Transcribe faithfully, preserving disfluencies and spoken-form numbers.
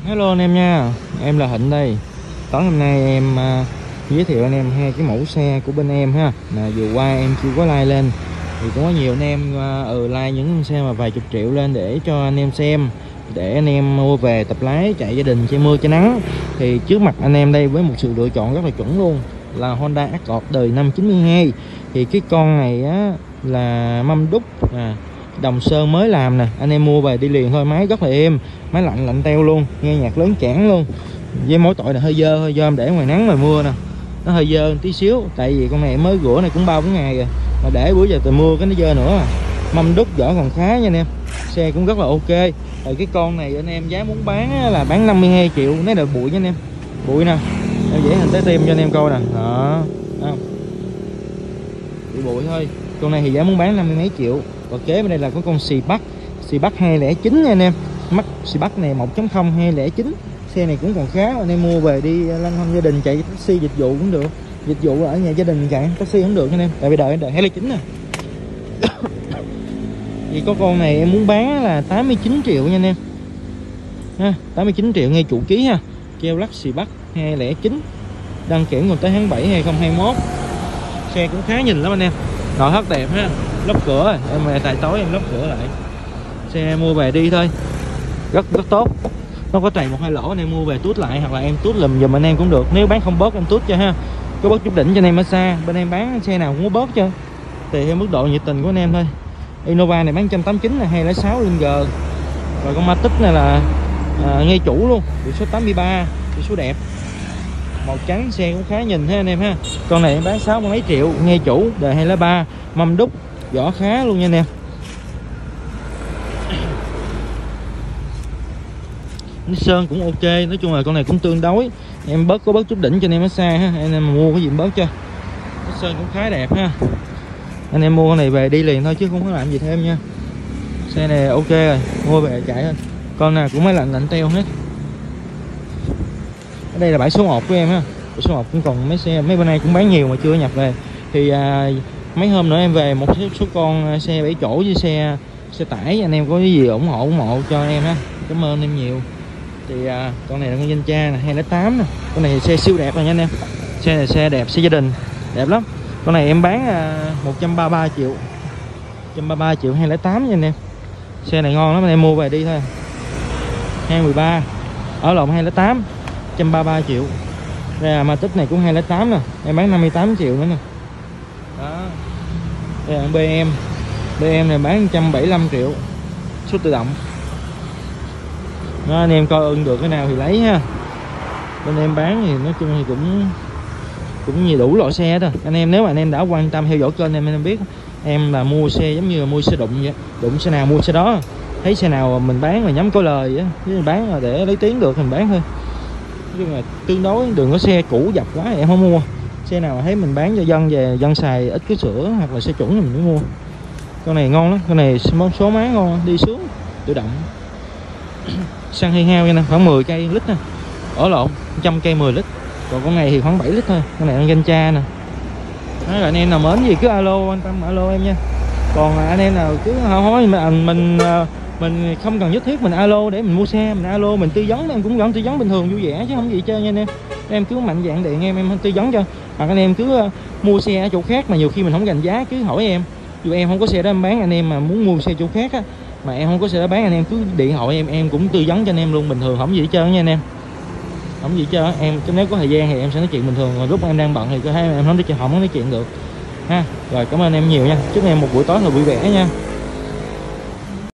Hello anh em nha, em là Thịnh đây. Tối hôm nay em uh, giới thiệu anh em hai cái mẫu xe của bên em ha. Mà vừa qua em chưa có like lên thì cũng có nhiều anh em uh, ừ like những xe mà vài chục triệu lên để cho anh em xem, để anh em mua về tập lái chạy gia đình che mưa che nắng. Thì trước mặt anh em đây với một sự lựa chọn rất là chuẩn luôn là Honda Accord đời năm chín mươi hai. Thì cái con này á là mâm đúc à, đồng sơn mới làm nè, anh em mua về đi liền thôi. Máy rất là êm, máy lạnh lạnh teo luôn, nghe nhạc lớn chản luôn. Với mỗi tội là hơi dơ thôi, do em để ngoài nắng ngoài mưa nè, nó hơi dơ tí xíu. Tại vì con này mới rửa này cũng ba bốn ngày rồi, mà để bữa giờ trời mưa cái nó dơ nữa à. Mâm đúc vỏ còn khá nha anh em, xe cũng rất là ok. Rồi cái con này anh em giá muốn bán là bán năm mươi hai triệu, nó là bụi nha anh em, bụi nè, em vẽ hình trái tim cho anh em coi nè, đó, không bị bụi thôi. Con này thì giá muốn bán năm mươi mấy triệu. Và kế bên đây là có con xì Bắc, xì Bắc hai không chín nha anh em. Mắt xì Bắc này một chấm không hai không chín, xe này cũng còn khá, anh em mua về đi lanh quanh gia đình chạy taxi dịch vụ cũng được, dịch vụ ở nhà gia đình chạy taxi cũng được anh em, tại vì đợi đợi hai không chín nè. Thì có con này em muốn bán là tám mươi chín triệu nha anh em ha, tám mươi chín triệu ngay chủ ký ha. Keo lắc xì Bắc hai không chín, đăng kiểm còn tới tháng bảy hai không hai mốt. Xe cũng khá nhìn lắm anh em, nội thất đẹp ha, lốp cửa em về tại tối em lốp cửa lại. Xe mua về đi thôi, rất rất tốt. Nó có trầy một hai lỗ, anh em mua về tút lại hoặc là em tút lùm giùm anh em cũng được. Nếu bán không bớt em tút cho ha, có bớt chút đỉnh cho anh em ở xa. Bên em bán xe nào cũng có bớt cho, tùy theo mức độ nhiệt tình của anh em thôi. Innova này bán một trăm tám mươi chín là hai không sáu Linh G. Rồi con Matic này là à, ngay chủ luôn, biển số tám mươi ba, biển số đẹp, màu trắng, xe cũng khá nhìn ha anh em ha. Con này em bán sáu mươi mấy triệu, ngay chủ, đời hai không ba, mâm đúc, vỏ khá luôn nha anh em. Nó sơn cũng ok, nói chung là con này cũng tương đối. Em bớt có bớt chút đỉnh cho anh em ở xa ha, anh em mà mua cái gì bớt cho. Nó sơn cũng khá đẹp ha. Anh em mua con này về đi liền thôi chứ không có làm gì thêm nha. Xe này ok rồi, mua về chạy thôi. Con nào cũng máy lạnh lạnh teo hết. Ở đây là bãi số một của em ha. Bãi số một cũng còn mấy xe, mấy bên này cũng bán nhiều mà chưa nhập về. Thì à, mấy hôm nữa em về một số, số con xe bảy chỗ với xe xe tải, anh em có cái gì ủng hộ ủng hộ cho em ha. Cảm ơn em nhiều. Thì à, con này là con Danh Cha nè, hai không tám nè. Con này xe siêu đẹp rồi nha anh em. Xe này xe đẹp, xe gia đình, đẹp lắm. Con này em bán à, một trăm ba mươi ba triệu, một trăm ba mươi ba triệu hai không tám nha anh em. Xe này ngon lắm, anh em mua về đi thôi. hai một ba, ở lộn hai không tám, một trăm ba mươi ba triệu. Đây là Matic này cũng hai không tám nè, em bán năm mươi tám triệu nữa nè. Đó. Đây là bê em, bê em này bán một trăm bảy mươi lăm triệu, số tự động. Đó, anh em coi ưng được cái nào thì lấy ha. Bên em bán thì nói chung thì cũng cũng nhiều đủ loại xe đó. Anh em nếu mà anh em đã quan tâm theo dõi kênh em, em biết em là mua xe giống như là mua xe đụng vậy, đụng xe nào mua xe đó. Thấy xe nào mình bán mà nhắm có lời á, chứ bán là để lấy tiếng được thì mình bán thôi. Nói chung là tương đối, đừng có xe cũ dập quá thì em không mua. Xe nào mà thấy mình bán cho dân về, dân xài ít cái sữa hoặc là xe chuẩn thì mình mới mua. Con này ngon lắm, con này số má ngon, đi sướng, tự động. Xăng hơi hao nha nè, khoảng mười cây lít nè, ở lộn một trăm cây mười lít. Còn con này thì khoảng bảy lít thôi. Con này con Danh Cha nè. Đó, rồi anh em nào mến gì cứ alo, quan tâm alo em nha. Còn anh em nào cứ hỏi mình mình mình không cần nhất thiết mình alo để mình mua xe, mình alo mình tư vấn, em cũng vẫn tư vấn bình thường vui vẻ chứ không gì chơi nha anh em. Em cứ mạnh dạn điện em em tư vấn cho. Hoặc anh em cứ mua xe ở chỗ khác mà nhiều khi mình không gành giá cứ hỏi em. Dù em không có xe đó em bán, anh em mà muốn mua xe chỗ khác á mà em không có xe đó bán, anh em cứ điện thoại em em cũng tư vấn cho anh em luôn, bình thường không gì hết trơn nha anh em. Không gì chứ em, chứ nếu có thời gian thì em sẽ nói chuyện bình thường, còn lúc em đang bận thì có thấy em không nói chuyện, không có nói chuyện được ha. Rồi cảm ơn em nhiều nha, chúc em một buổi tối là vui vẻ nha.